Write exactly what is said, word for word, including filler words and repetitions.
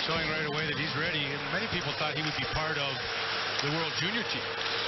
showing right away that he's ready. And many people thought he would be part of the World Junior team.